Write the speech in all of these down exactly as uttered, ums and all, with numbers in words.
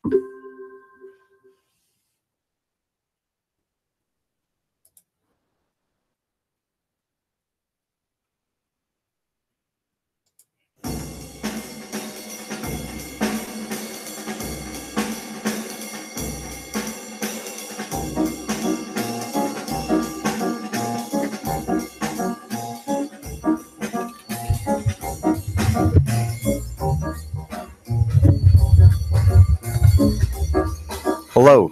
Hello.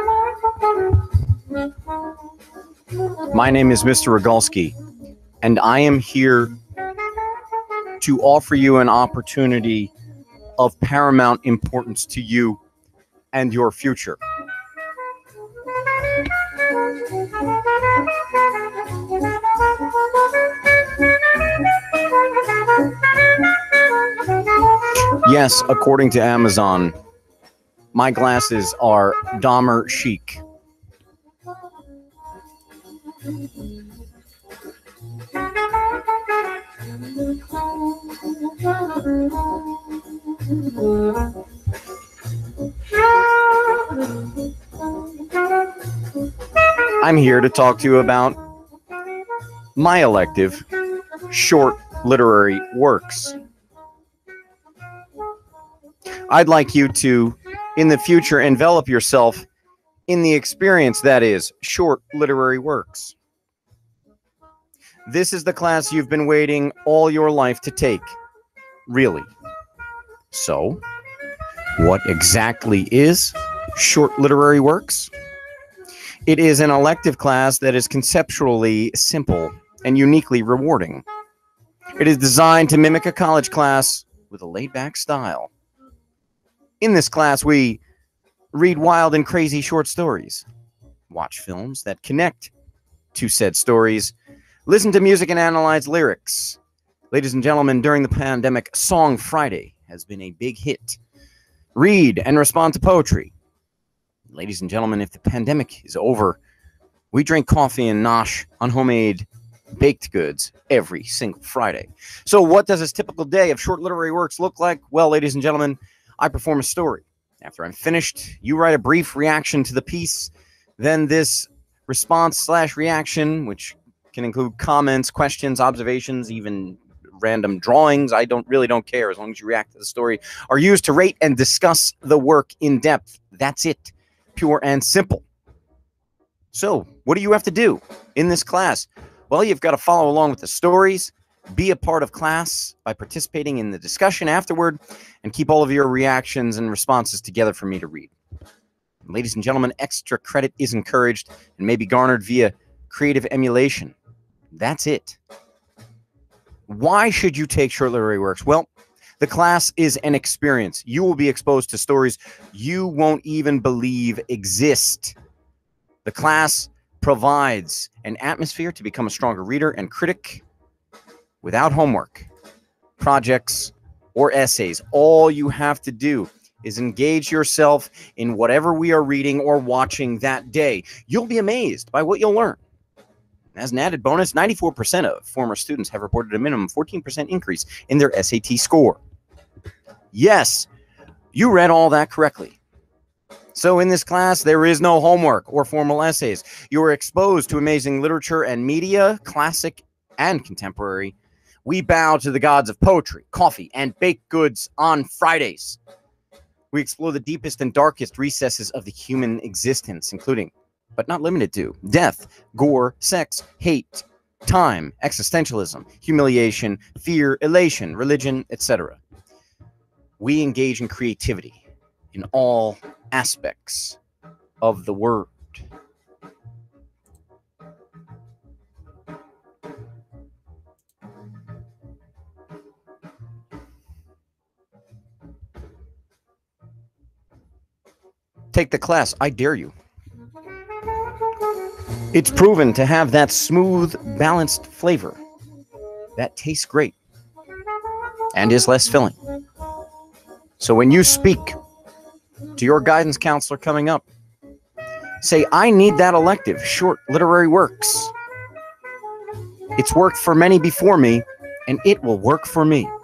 My name is Mister Rogalski, and I am here to offer you an opportunity of paramount importance to you and your future. Yes, according to Amazon, my glasses are Dahmer chic. I'm here to talk to you about my elective, short literary works. I'd like you to, in the future, envelop yourself in the experience that is short literary works. This is the class you've been waiting all your life to take. Really. So, what exactly is short literary works? It is an elective class that is conceptually simple and uniquely rewarding. It is designed to mimic a college class with a laid-back style. In this class, we read wild and crazy short stories, watch films that connect to said stories, listen to music and analyze lyrics. Ladies and gentlemen, during the pandemic, Song Friday has been a big hit. Read and respond to poetry. Ladies and gentlemen, if the pandemic is over, we drink coffee and nosh on homemade baked goods every single Friday. So what does this typical day of short literary works look like? Well, ladies and gentlemen, I perform a story. After I'm finished, you write a brief reaction to the piece. Then this response slash reaction, which can include comments, questions, observations, even random drawings, I don't really don't care as long as you react to the story, are used to rate and discuss the work in depth. That's it. Pure and simple. So, what do you have to do in this class? Well, you've got to follow along with the stories, be a part of class by participating in the discussion afterward, and keep all of your reactions and responses together for me to read. Ladies and gentlemen, extra credit is encouraged and may be garnered via creative emulation. That's it. Why should you take short literary works? Well, the class is an experience. You will be exposed to stories you won't even believe exist. The class provides an atmosphere to become a stronger reader and critic without homework, projects, or essays. All you have to do is engage yourself in whatever we are reading or watching that day. You'll be amazed by what you'll learn. As an added bonus, ninety-four percent of former students have reported a minimum fourteen percent increase in their S A T score. Yes, you read all that correctly. So in this class, there is no homework or formal essays. You are exposed to amazing literature and media, classic and contemporary. We bow to the gods of poetry, coffee, and baked goods on Fridays. We explore the deepest and darkest recesses of the human existence, including, but not limited to, death, gore, sex, hate, time, existentialism, humiliation, fear, elation, religion, et cetera. We engage in creativity in all aspects of the word. Take the class, I dare you. It's proven to have that smooth, balanced flavor that tastes great and is less filling. So when you speak to your guidance counselor coming up, say, I need that elective, short literary works. It's worked for many before me, and it will work for me.